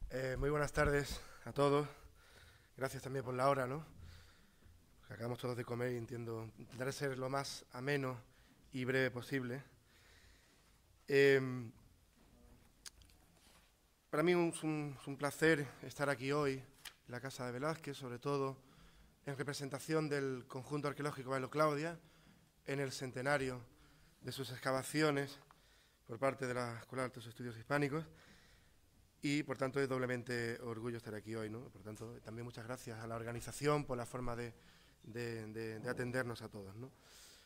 Muy buenas tardes a todos. Gracias también por la hora, ¿no? Acabamos todos de comer y intentaré ser lo más ameno y breve posible. Para mí es un placer estar aquí hoy en la Casa de Velázquez, sobre todo en representación del conjunto arqueológico Bailo Claudia, en el centenario de sus excavaciones por parte de la Escuela de Altos Estudios Hispánicos. Y, por tanto, es doblemente orgullo estar aquí hoy, ¿no? Por tanto, también muchas gracias a la organización por la forma de atendernos a todos, ¿no?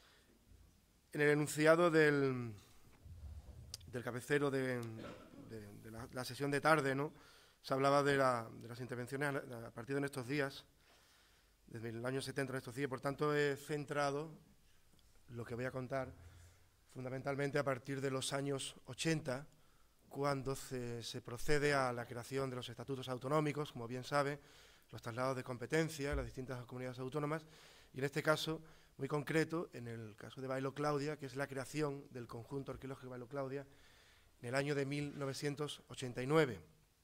En el enunciado del cabecero de la sesión de tarde, ¿no?, se hablaba de las intervenciones a partir de estos días, desde el año 70 de estos días. Por tanto, he centrado lo que voy a contar fundamentalmente a partir de los años 80, cuando se procede a la creación de los estatutos autonómicos, como bien sabe, los traslados de competencia en las distintas comunidades autónomas, y en este caso, muy concreto, en el caso de Bailo Claudia, que es la creación del conjunto arqueológico Bailo Claudia en el año de 1989.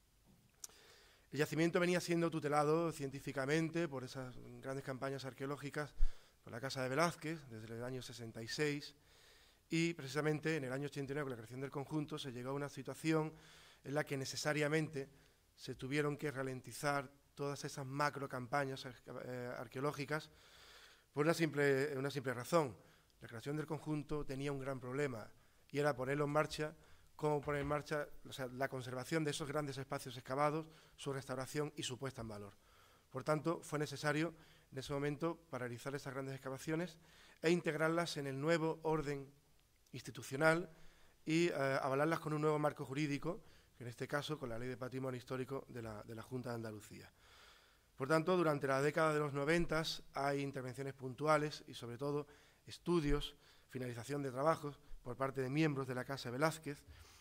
El yacimiento venía siendo tutelado científicamente por esas grandes campañas arqueológicas por la Casa de Velázquez desde el año 66, y precisamente en el año 89, con la creación del conjunto, se llegó a una situación en la que necesariamente se tuvieron que ralentizar todas esas macro campañas arqueológicas por una simple razón. La creación del conjunto tenía un gran problema, y era ponerlo en marcha, cómo poner en marcha, la conservación de esos grandes espacios excavados, su restauración y su puesta en valor. Por tanto, fue necesario en ese momento paralizar esas grandes excavaciones e integrarlas en el nuevo orden institucional y avalarlas con un nuevo marco jurídico, en este caso con la Ley de Patrimonio Histórico de la Junta de Andalucía. Por tanto, durante la década de los 90 hay intervenciones puntuales y, sobre todo, estudios, finalización de trabajos por parte de miembros de la Casa Velázquez,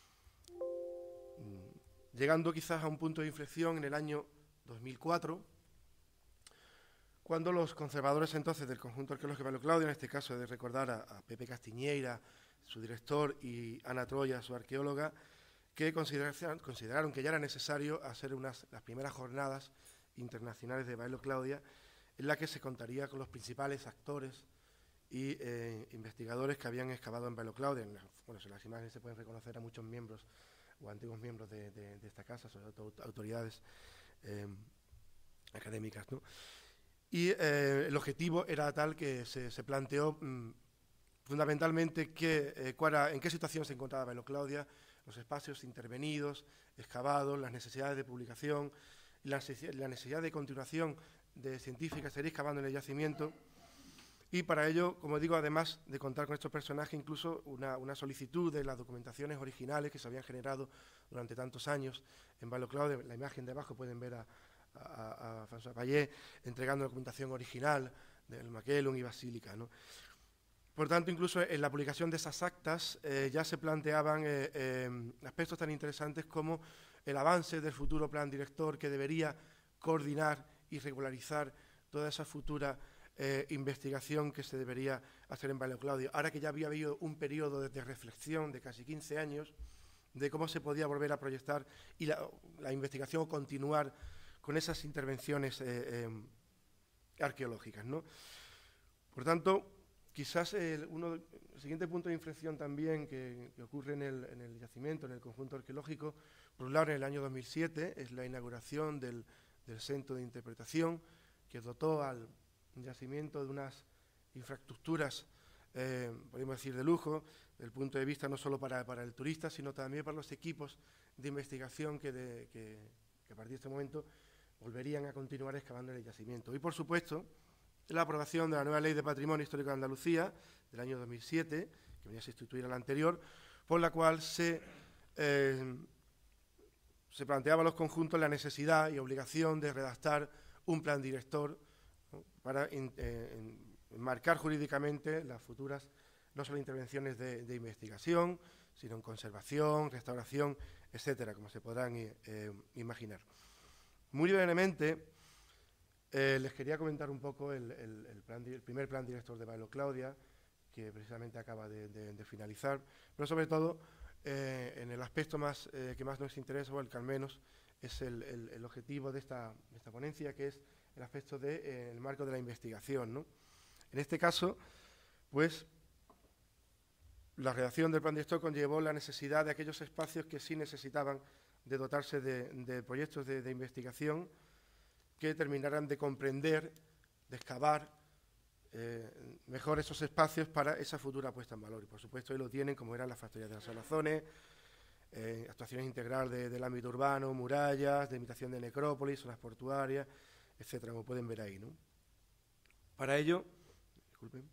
llegando quizás a un punto de inflexión en el año 2004, cuando los conservadores entonces del conjunto arqueológico Bailo Claudia, en este caso he de recordar a Pepe Castiñeira, su director, y Ana Troya, su arqueóloga, que consideraron que ya era necesario hacer las primeras jornadas internacionales de Bailo Claudia, en la que se contaría con los principales actores y investigadores que habían excavado en Bailo Claudia. En las imágenes se pueden reconocer a muchos miembros o antiguos miembros de esta casa, sobre todo autoridades académicas, ¿no? Y el objetivo era tal que se planteó fundamentalmente en qué situación se encontraba Bailo Claudia, los espacios intervenidos, excavados, las necesidades de publicación, la necesidad de continuación de científicas, seguir excavando en el yacimiento. Y para ello, como digo, además de contar con estos personajes, incluso una solicitud de las documentaciones originales que se habían generado durante tantos años en Bailo Claudia. La imagen de abajo pueden ver a François Payet entregando documentación original del Maquelum y Basílica, ¿no? Por tanto, incluso en la publicación de esas actas ya se planteaban aspectos tan interesantes como el avance del futuro plan director, que debería coordinar y regularizar toda esa futura investigación que se debería hacer en Bailo Claudia. Ahora que ya había habido un periodo de reflexión de casi 15 años de cómo se podía volver a proyectar y la investigación o continuar con esas intervenciones arqueológicas, ¿no? Por tanto, quizás el siguiente punto de inflexión también que ocurre en el yacimiento, en el conjunto arqueológico, por un lado en el año 2007, es la inauguración del Centro de Interpretación, que dotó al yacimiento de unas infraestructuras, podemos decir, de lujo, desde el punto de vista no solo para el turista, sino también para los equipos de investigación que a partir de este momento volverían a continuar excavando en el yacimiento. Y, por supuesto, la aprobación de la nueva Ley de Patrimonio Histórico de Andalucía del año 2007, que venía a sustituir a la anterior, por la cual se planteaba a los conjuntos la necesidad y obligación de redactar un plan director, ¿no?, para enmarcar jurídicamente las futuras, no solo intervenciones de investigación, sino en conservación, restauración, etcétera, como se podrán imaginar. Muy brevemente, les quería comentar un poco el primer plan director de Bailo Claudia, que precisamente acaba de finalizar, pero sobre todo en el aspecto que más nos interesa, o el que al menos es el objetivo de esta ponencia, que es el aspecto del marco de la investigación, ¿no? En este caso, pues, la redacción del plan director conllevó la necesidad de aquellos espacios que sí necesitaban de dotarse de proyectos de investigación que terminaran de comprender, de excavar mejor esos espacios para esa futura puesta en valor. Y, por supuesto, ahí lo tienen, como eran las factorías de las salazones, actuaciones integrales del ámbito urbano, murallas, de imitación de necrópolis, zonas portuarias, etcétera, como pueden ver ahí, ¿no? Para ello, disculpen,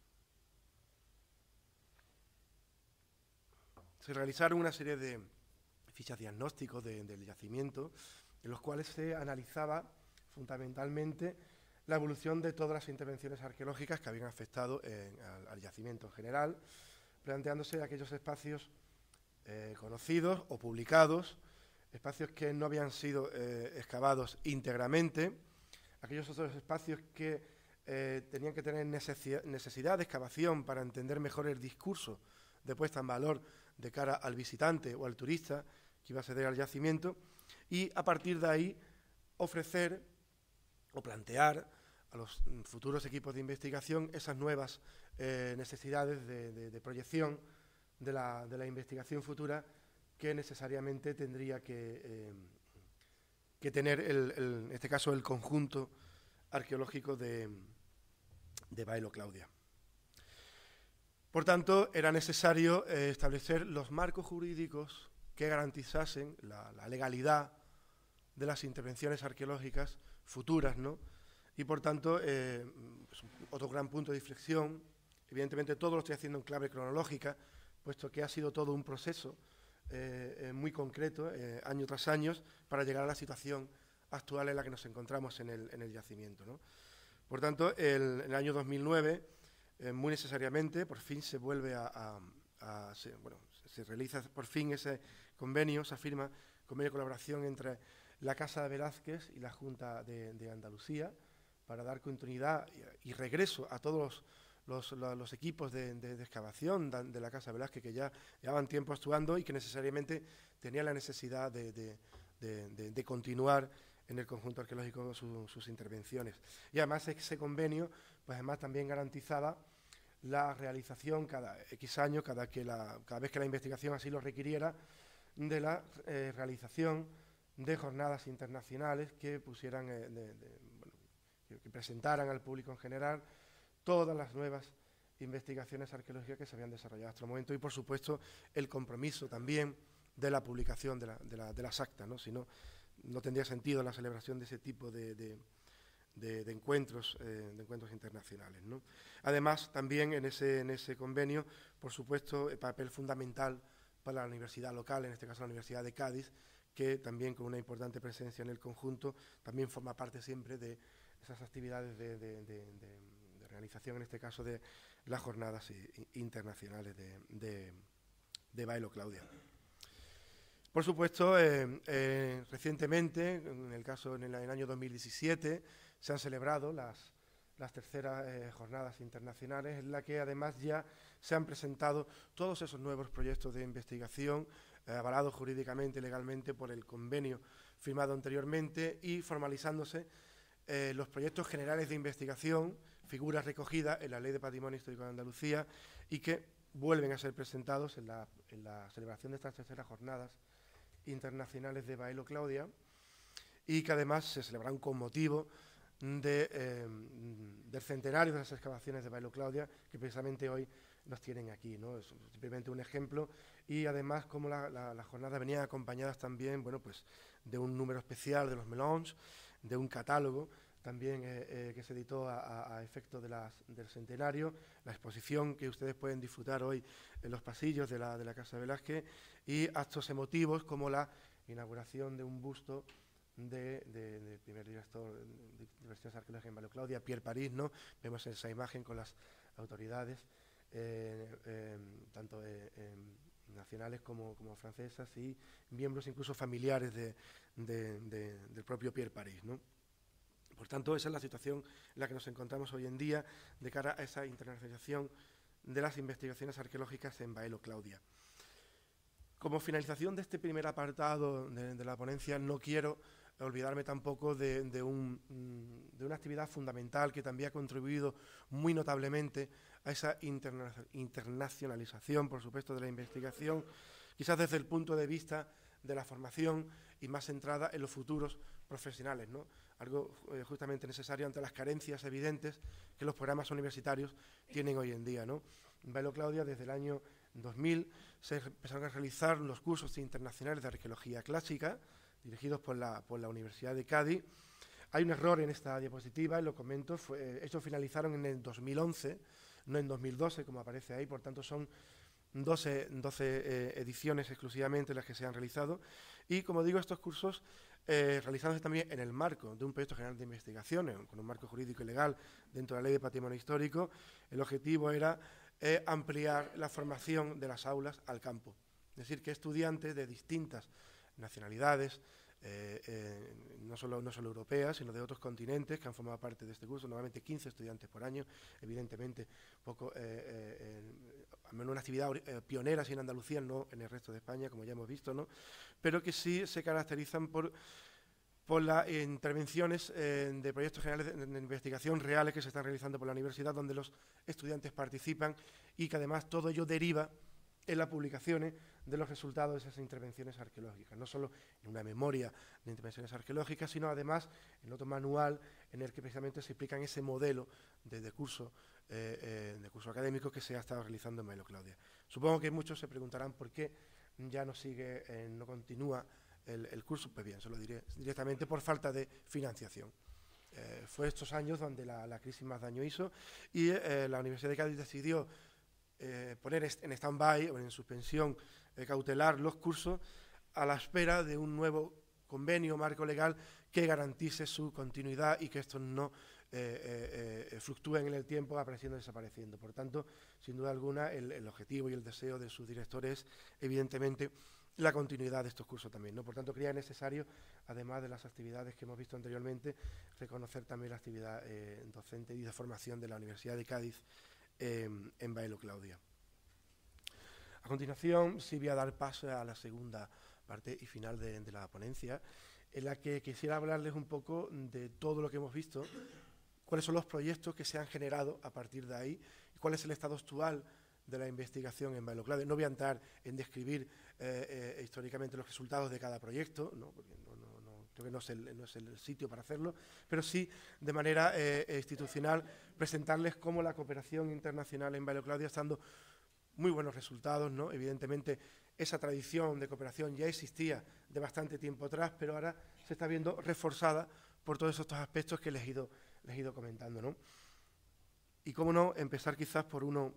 se realizaron una serie de fichas diagnósticos del yacimiento, en los cuales se analizaba fundamentalmente la evolución de todas las intervenciones arqueológicas que habían afectado al yacimiento en general, planteándose aquellos espacios conocidos o publicados, espacios que no habían sido excavados íntegramente, aquellos otros espacios que tenían que tener necesidad de excavación para entender mejor el discurso de puesta en valor de cara al visitante o al turista que iba a acceder al yacimiento, y a partir de ahí ofrecer o plantear a los futuros equipos de investigación esas nuevas necesidades de proyección de la investigación futura que necesariamente tendría que tener, en este caso, el conjunto arqueológico de Baelo Claudia. Por tanto, era necesario establecer los marcos jurídicos que garantizasen la legalidad de las intervenciones arqueológicas futuras, ¿no? Y, por tanto, pues, otro gran punto de inflexión, evidentemente todo lo estoy haciendo en clave cronológica, puesto que ha sido todo un proceso muy concreto, año tras año, para llegar a la situación actual en la que nos encontramos en el yacimiento, ¿no? Por tanto, en el año 2009, muy necesariamente, por fin se vuelve se realiza por fin ese convenio, esa firma, convenio de colaboración entre la Casa de Velázquez y la Junta de Andalucía, para dar continuidad y regreso a todos los equipos de excavación de la Casa de Velázquez, que ya llevaban tiempo actuando y que necesariamente tenían la necesidad de continuar en el conjunto arqueológico sus intervenciones. Y además ese convenio, pues además también garantizaba la realización cada X años, cada vez que la investigación así lo requiriera, de la realización de jornadas internacionales que pusieran, que presentaran al público en general todas las nuevas investigaciones arqueológicas que se habían desarrollado hasta el momento, y, por supuesto, el compromiso también de la publicación de las actas, ¿no? Si no, no tendría sentido la celebración de ese tipo de encuentros internacionales, ¿no? Además, también en ese convenio, por supuesto, el papel fundamental para la universidad local, en este caso la Universidad de Cádiz, que también, con una importante presencia en el conjunto, también forma parte siempre de esas actividades de realización, en este caso, de las jornadas internacionales de Baelo Claudia. Por supuesto, recientemente, en el año 2017, se han celebrado las terceras jornadas internacionales, en la que además ya se han presentado todos esos nuevos proyectos de investigación, avalados jurídicamente y legalmente por el convenio firmado anteriormente, y formalizándose los proyectos generales de investigación, figuras recogidas en la Ley de Patrimonio Histórico de Andalucía, y que vuelven a ser presentados en la celebración de estas terceras jornadas internacionales de Baelo Claudia, y que además se celebrarán con motivo del centenario de las excavaciones de Baelo Claudia, que precisamente hoy nos tienen aquí, ¿no? Es simplemente un ejemplo, y además como las jornadas venían acompañadas también, bueno, pues, de un número especial de los Melons, de un catálogo también que se editó a efecto del centenario, la exposición que ustedes pueden disfrutar hoy en los pasillos de la Casa de Velázquez, y actos emotivos como la inauguración de un busto del primer director de Investigaciones Arqueológicas en Baelo Claudia, Pierre París, ¿no? Vemos esa imagen con las autoridades, tanto nacionales como francesas, y miembros incluso familiares del propio Pierre París, ¿no? Por tanto, esa es la situación en la que nos encontramos hoy en día de cara a esa internacionalización de las investigaciones arqueológicas en Baelo Claudia. Como finalización de este primer apartado de la ponencia, no quiero olvidarme tampoco de una actividad fundamental que también ha contribuido muy notablemente a esa internacionalización, por supuesto, de la investigación, quizás desde el punto de vista de la formación y más centrada en los futuros profesionales, ¿no? Algo justamente necesario ante las carencias evidentes que los programas universitarios tienen hoy en día, ¿no? En Bailo Claudia, desde el año 2000, se empezaron a realizar los cursos internacionales de arqueología clásica, dirigidos por la Universidad de Cádiz. Hay un error en esta diapositiva, y lo comento, estos finalizaron en el 2011, no en 2012, como aparece ahí, por tanto son 12 ediciones exclusivamente las que se han realizado. Y, como digo, estos cursos realizándose también en el marco de un proyecto general de investigación, con un marco jurídico y legal dentro de la Ley de Patrimonio Histórico. El objetivo era ampliar la formación de las aulas al campo. Es decir, que estudiantes de distintas nacionalidades, no solo europeas, sino de otros continentes que han formado parte de este curso, normalmente 15 estudiantes por año, evidentemente al menos una actividad pionera sí en Andalucía, no en el resto de España, como ya hemos visto, ¿no? Pero que sí se caracterizan por las intervenciones de proyectos generales de investigación reales que se están realizando por la universidad, donde los estudiantes participan y que además todo ello deriva en las publicaciones de los resultados de esas intervenciones arqueológicas, no solo en una memoria de intervenciones arqueológicas, sino además en otro manual en el que precisamente se explican ese modelo de curso académico que se ha estado realizando en Bailo Claudia. Supongo que muchos se preguntarán por qué ya no continúa el curso. Pues bien, se lo diré directamente: por falta de financiación. Fue estos años donde la crisis más daño hizo y la Universidad de Cádiz decidió poner en stand-by o en suspensión cautelar los cursos a la espera de un nuevo convenio marco legal que garantice su continuidad y que estos no fluctúen en el tiempo, apareciendo y desapareciendo. Por tanto, sin duda alguna, el objetivo y el deseo de sus directores es, evidentemente, la continuidad de estos cursos también, ¿no? Por tanto, creía necesario, además de las actividades que hemos visto anteriormente, reconocer también la actividad docente y de formación de la Universidad de Cádiz en Bailo Claudia. A continuación, sí voy a dar paso a la segunda parte y final de la ponencia, en la que quisiera hablarles un poco de todo lo que hemos visto, cuáles son los proyectos que se han generado a partir de ahí, y cuál es el estado actual de la investigación en Bailo Claudia. No voy a entrar en describir históricamente los resultados de cada proyecto, ¿no? Porque creo que no es el sitio para hacerlo, pero sí, de manera institucional, presentarles cómo la cooperación internacional en Bailo Claudia está dando muy buenos resultados, ¿no? Evidentemente, esa tradición de cooperación ya existía de bastante tiempo atrás, pero ahora se está viendo reforzada por todos estos aspectos que les he ido comentando, ¿no? Y cómo no, empezar quizás por uno,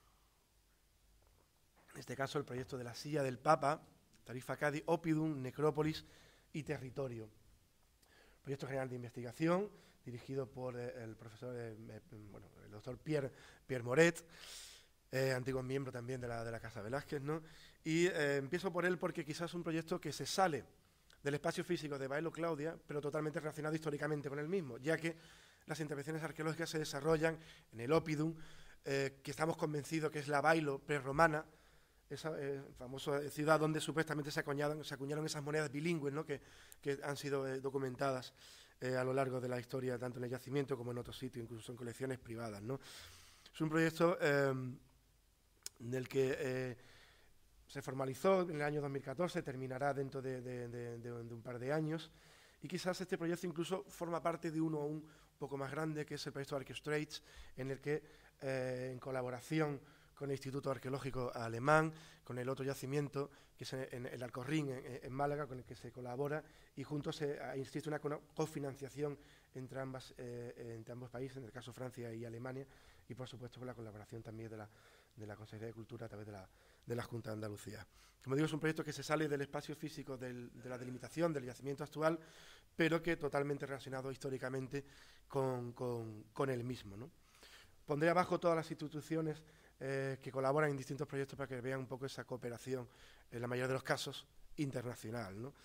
en este caso el proyecto de la Silla del Papa, Tarifa Cádiz, Oppidum, Necrópolis y Territorio. Proyecto general de investigación, dirigido por el profesor, el doctor Pierre Moret, antiguo miembro también de la Casa Velázquez, ¿no? Y empiezo por él porque quizás es un proyecto que se sale del espacio físico de Bailo Claudia, pero totalmente relacionado históricamente con el mismo, ya que las intervenciones arqueológicas se desarrollan en el Oppidum, que estamos convencidos que es la Bailo prerromana, esa famosa ciudad donde supuestamente se acuñaron esas monedas bilingües, ¿no? que han sido documentadas a lo largo de la historia, tanto en el yacimiento como en otros sitios, incluso en colecciones privadas, ¿no? Es un proyecto del que se formalizó en el año 2014, terminará dentro de un par de años, y quizás este proyecto incluso forma parte de uno un poco más grande, que es el proyecto Arqueostrates, en el que, en colaboración con el Instituto Arqueológico Alemán, con el otro yacimiento, que es en el Alcorrín, en Málaga, con el que se colabora, y juntos existe una cofinanciación entre ambos países, en el caso Francia y Alemania, y por supuesto con la colaboración también de la Consejería de Cultura a través de la Junta de Andalucía. Como digo, es un proyecto que se sale del espacio físico de la delimitación del yacimiento actual, pero que totalmente relacionado históricamente con el mismo, ¿no? Pondré abajo todas las instituciones que colaboran en distintos proyectos para que vean un poco esa cooperación, en la mayoría de los casos, internacional, ¿no?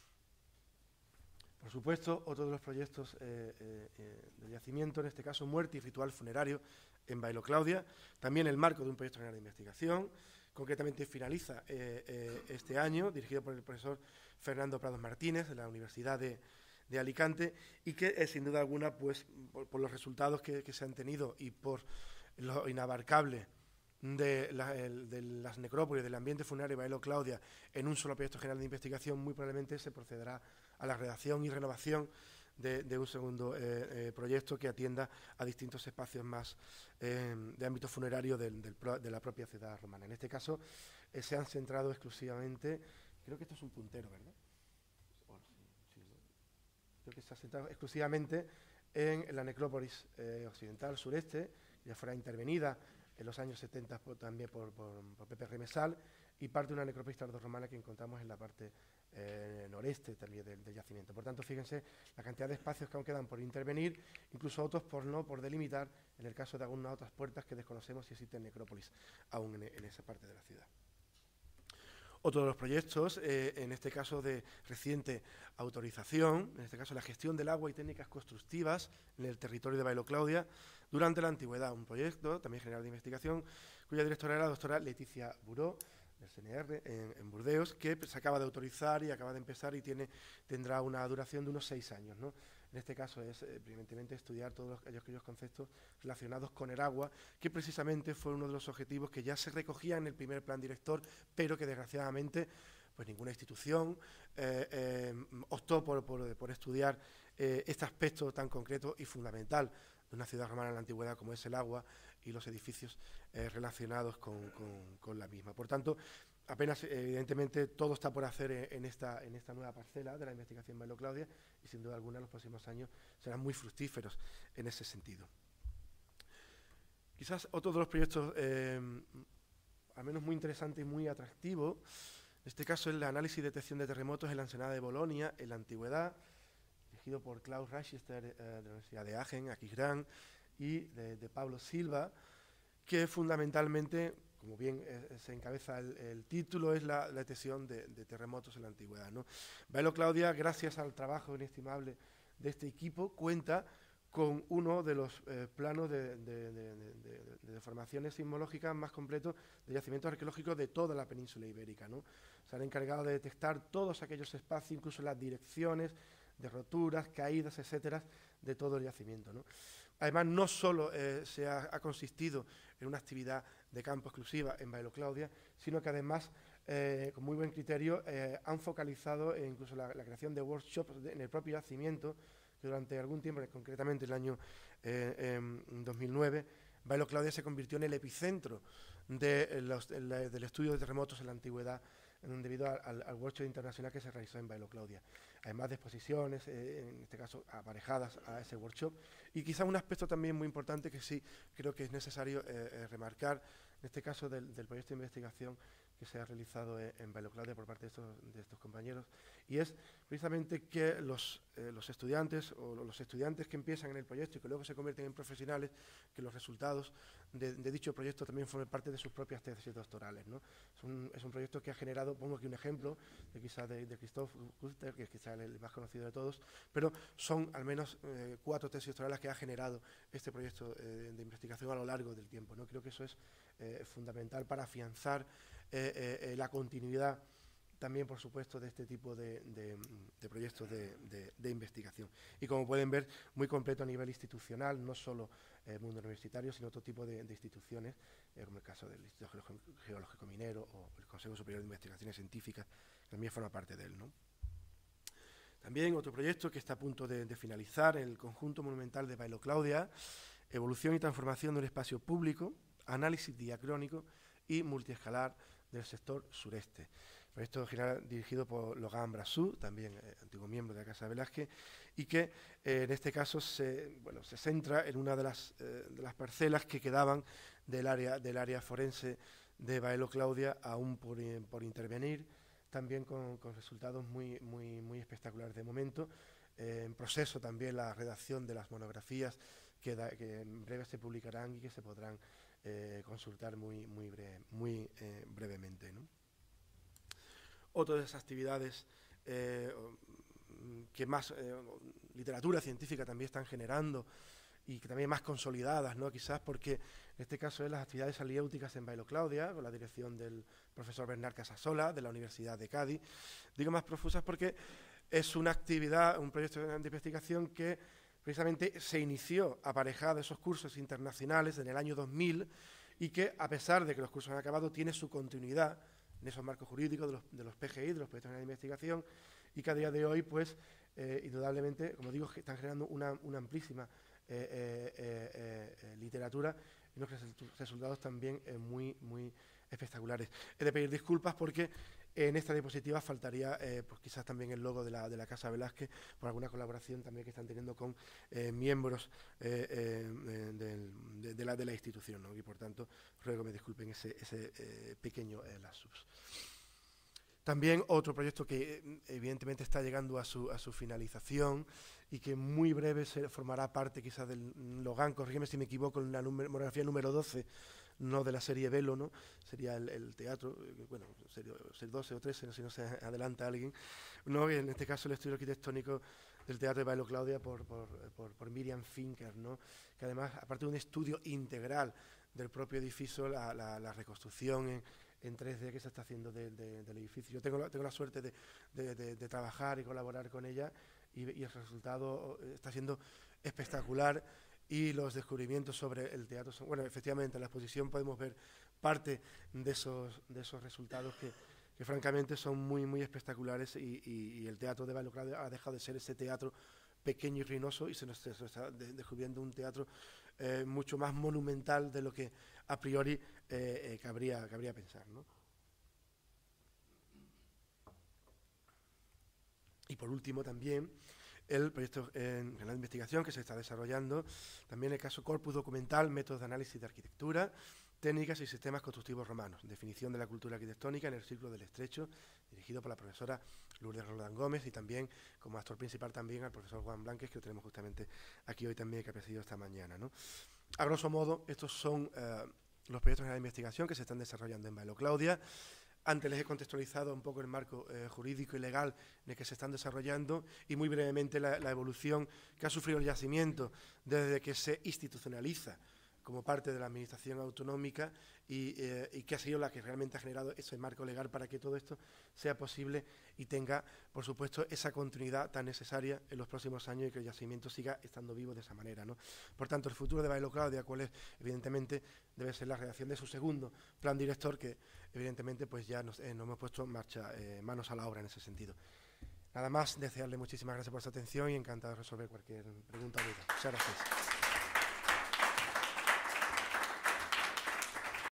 Por supuesto, otro de los proyectos del yacimiento, en este caso Muerte y Ritual Funerario en Bailo Claudia, también el marco de un proyecto general de investigación, concretamente finaliza este año, dirigido por el profesor Fernando Prados Martínez, de la Universidad de Alicante, y que sin duda alguna, pues, por los resultados que se han tenido y por lo inabarcable de las necrópolis, del ambiente funerario de Baelo Claudia en un solo proyecto general de investigación, muy probablemente se procederá a la redacción y renovación de un segundo proyecto que atienda a distintos espacios más de ámbito funerario de la propia ciudad romana. En este caso se han centrado exclusivamente, creo que esto es un puntero, ¿verdad? Creo que se ha centrado exclusivamente en la necrópolis occidental sureste, que ya fuera intervenida en los años 70 también por Pepe Remesal, y parte de una necrópolis tardorromana que encontramos en la parte noreste también del yacimiento. Por tanto, fíjense la cantidad de espacios que aún quedan por intervenir, incluso otros por delimitar, en el caso de algunas otras puertas que desconocemos si existen necrópolis aún en esa parte de la ciudad. Otro de los proyectos, en este caso de reciente autorización, en este caso la gestión del agua y técnicas constructivas en el territorio de Baelo Claudia durante la antigüedad, un proyecto también general de investigación cuya directora era la doctora Leticia Buró, del CNR, en Burdeos, que se acaba de autorizar y acaba de empezar y tendrá una duración de unos 6 años, ¿no? En este caso es, evidentemente, estudiar todos aquellos conceptos relacionados con el agua, que precisamente fue uno de los objetivos que ya se recogía en el primer plan director, pero que desgraciadamente pues ninguna institución optó por estudiar este aspecto tan concreto y fundamental de una ciudad romana en la antigüedad como es el agua y los edificios relacionados con la misma. Por tanto, apenas, evidentemente, todo está por hacer en esta nueva parcela de la investigación Baelo Claudia y, sin duda alguna, los próximos años serán muy fructíferos en ese sentido. Quizás otro de los proyectos, al menos muy interesante y muy atractivo, en este caso es el análisis y detección de terremotos en la Ensenada de Bolonia, en la antigüedad, dirigido por Klaus Register de la Universidad de Aachen, aquí Gran, y de Pablo Silva, que fundamentalmente, como bien se encabeza el título, es la detección de terremotos en la antigüedad, ¿no? Baelo Claudia, gracias al trabajo inestimable de este equipo, cuenta con uno de los planos de formaciones sismológicas más completos de yacimientos arqueológicos de toda la península ibérica, ¿no? Se han encargado de detectar todos aquellos espacios, incluso las direcciones de roturas, caídas, etcétera, de todo el yacimiento, ¿no? Además, no solo se ha consistido en una actividad de campo exclusiva en Baelo Claudia, sino que además, con muy buen criterio, han focalizado incluso la creación de workshops en el propio yacimiento, que durante algún tiempo, concretamente el año 2009, Baelo Claudia se convirtió en el epicentro del estudio de terremotos en la antigüedad, debido al workshop internacional que se realizó en Baelo Claudia. Además de exposiciones, en este caso aparejadas a ese workshop, y quizá un aspecto también muy importante que sí creo que es necesario remarcar, en este caso del proyecto de investigación que se ha realizado en Baelo Claudia por parte de estos compañeros, y es precisamente que los estudiantes o los estudiantes que empiezan en el proyecto y que luego se convierten en profesionales, que los resultados de dicho proyecto también formen parte de sus propias tesis doctorales, ¿no? Es un proyecto que ha generado, pongo aquí un ejemplo, de Christoph Kuster, que es quizá el más conocido de todos, pero son al menos 4 tesis doctorales que ha generado este proyecto de investigación a lo largo del tiempo, ¿no? Creo que eso es fundamental para afianzar la continuidad también, por supuesto, de este tipo de proyectos de investigación. Y como pueden ver, muy completo a nivel institucional, no solo el mundo universitario, sino otro tipo de instituciones, como el caso del Instituto Geológico Minero o el Consejo Superior de Investigaciones Científicas, que también forma parte de él, ¿no? También otro proyecto que está a punto de finalizar, el conjunto monumental de Baelo Claudia, evolución y transformación de un espacio público, análisis diacrónico y multiescalar del sector sureste. Proyecto general dirigido por Logan Brassou, también antiguo miembro de la Casa de Velázquez, y que en este caso se centra en una de las parcelas que quedaban del área forense de Baelo Claudia, aún por intervenir, también con resultados muy espectaculares de momento. En proceso también la redacción de las monografías que en breve se publicarán y que se podrán consultar muy brevemente, ¿no? Otra de esas actividades que más literatura científica también están generando y que también más consolidadas, ¿no? Quizás porque en este caso es las actividades aliéuticas en Bailo Claudia, con la dirección del profesor Bernard Casasola, de la Universidad de Cádiz. Digo más profusas porque es una actividad, un proyecto de investigación que precisamente se inició aparejado de esos cursos internacionales en el año 2000 y que, a pesar de que los cursos han acabado, tiene su continuidad en esos marcos jurídicos de los PGI, de los proyectos de investigación, y que a día de hoy, pues, indudablemente, como digo, están generando una amplísima literatura y unos resultados también muy espectaculares. He de pedir disculpas porque en esta diapositiva faltaría pues quizás también el logo de la Casa Velázquez por alguna colaboración también que están teniendo con miembros de la institución, ¿no? Y por tanto ruego que me disculpen ese pequeño lapsus. También otro proyecto que evidentemente está llegando a su finalización y que muy breve formará parte quizás del Logan, corrígeme si me equivoco, en la monografía número 12, no de la serie Velo, ¿no? Sería el teatro, bueno, ser 12 o 13, si no se adelanta alguien, ¿no? En este caso el estudio arquitectónico del Teatro de Bailo Claudia por Miriam Finker, ¿no? Que además, aparte de un estudio integral del propio edificio, la reconstrucción en 3D que se está haciendo del edificio. Yo tengo la suerte de trabajar y colaborar con ella y el resultado está siendo espectacular y los descubrimientos sobre el teatro son, bueno, efectivamente en la exposición podemos ver parte de esos resultados que francamente son muy espectaculares y el teatro de Bailo Claudia ha dejado de ser ese teatro pequeño y ruinoso y se nos está descubriendo un teatro mucho más monumental de lo que a priori cabría pensar, ¿no? Y por último también el proyecto en la investigación que se está desarrollando, también el caso Corpus Documental, Métodos de Análisis de Arquitectura, Técnicas y Sistemas Constructivos Romanos, Definición de la Cultura Arquitectónica en el Círculo del Estrecho, dirigido por la profesora Lourdes Roldán Gómez y también como actor principal también al profesor Juan Blanques, que lo tenemos justamente aquí hoy también, que ha presidido esta mañana, ¿no? A grosso modo, estos son los proyectos de investigación que se están desarrollando en Bailo Claudia. Antes les he contextualizado un poco el marco jurídico y legal en el que se están desarrollando y muy brevemente la evolución que ha sufrido el yacimiento desde que se institucionaliza como parte de la administración autonómica y que ha sido la que realmente ha generado ese marco legal para que todo esto sea posible y tenga, por supuesto, esa continuidad tan necesaria en los próximos años y que el yacimiento siga estando vivo de esa manera, ¿no? Por tanto, el futuro de Bailo Claudia, cuál es, evidentemente, debe ser la redacción de su segundo plan director, que evidentemente pues ya nos hemos puesto en marcha, manos a la obra en ese sentido. Nada más, desearle muchísimas gracias por su atención y encantado de resolver cualquier pregunta o duda. Muchas gracias.